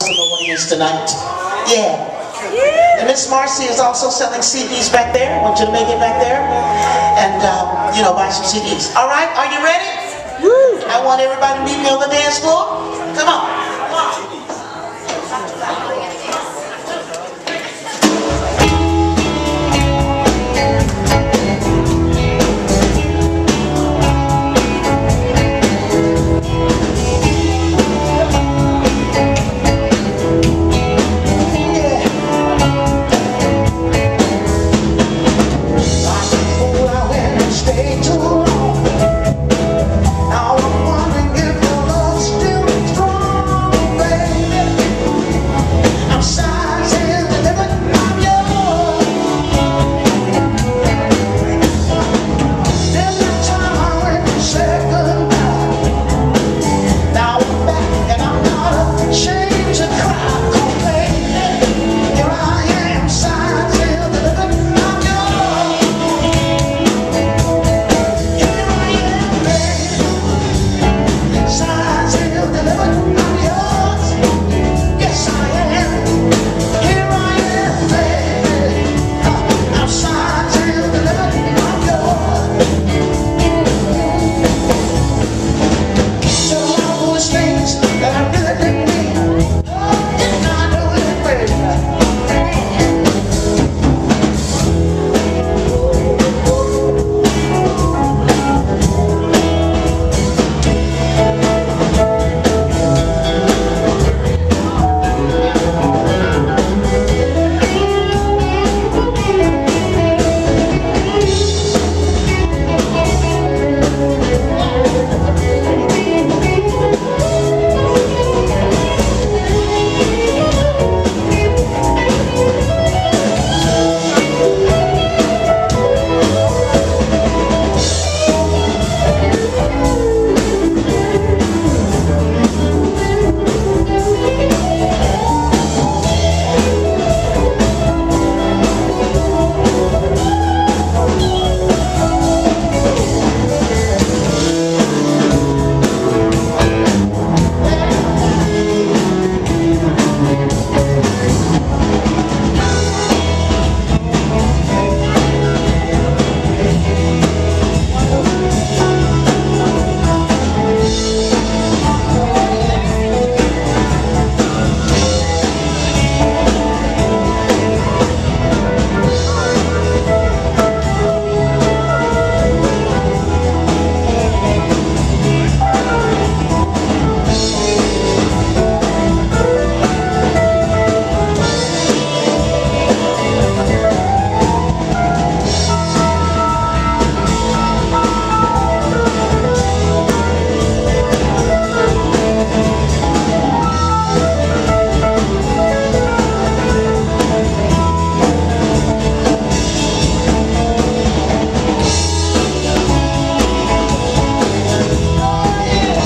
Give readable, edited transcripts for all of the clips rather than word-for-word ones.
of what he is tonight. Yeah. And Miss Marcy is also selling CDs back there. I want you to make it back there and, you know, buy some CDs. All right, are you ready? Woo. I want everybody to meet me on the dance floor. Come on. Come on.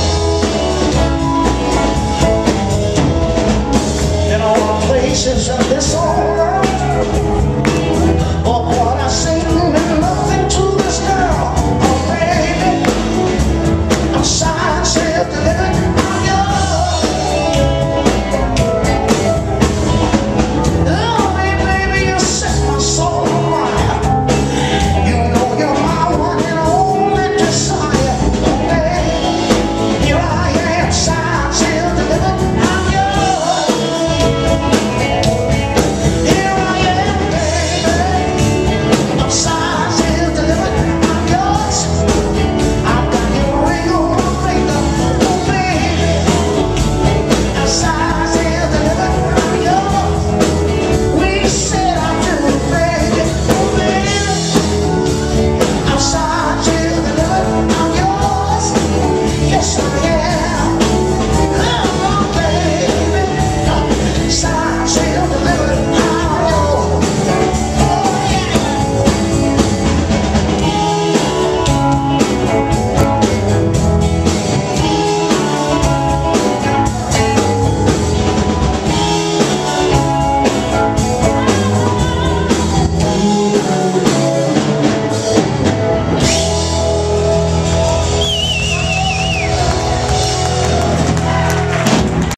Since